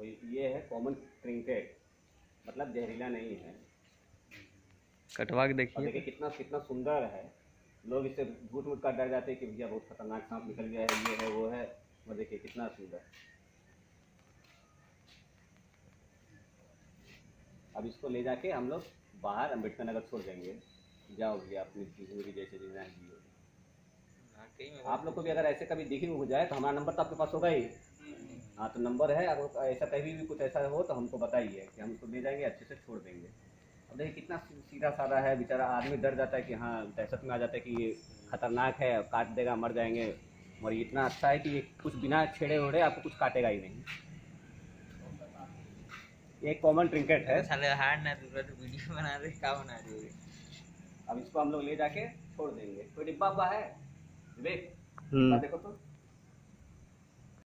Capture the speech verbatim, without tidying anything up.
देखो ये है कॉमन ट्रिंकेट, मतलब जहरीला नहीं है। कटवा के और देखिए। देखिए कितना कितना सुंदर है। लोग इससे घूट घूट कर डर जाते हैं कि भैया बहुत खतरनाक सांप निकल गया है, ये है वो है। और देखिए कितना सुंदर। अब इसको ले जाके हम लोग बाहर अम्बेडकर नगर छोड़ देंगे। जाओ भैया अपनी जिंदगी जैसे जीना है जियो। आप लोग को भी अगर ऐसे कभी दिखी हो जाए तो हमारा नंबर तो आपके पास होगा ही। हाँ तो नंबर है, अगर ऐसा कभी भी कुछ ऐसा हो तो हमको बताइए कि हम उसको ले जाएंगे, अच्छे से छोड़ देंगे। अब देखिए कितना सीधा साधा है, बेचारा आदमी डर जाता है कि हाँ दहशत में आ जाता है कि ये खतरनाक है, काट देगा, मर जाएंगे। और ये इतना अच्छा है कि ये कुछ बिना छेड़े ओढ़े आपको कुछ काटेगा ही नहीं। ये एक कॉमन ट्रिंकेट है। साले हार्ड ना दूसरा तो वीडियो बना रहे, क्या बना रहे हो? अब इसको हम लोग ले जाके छोड़ देंगे। कोई डिब्बा उब्बा है विवेक? हम्म देखो तो।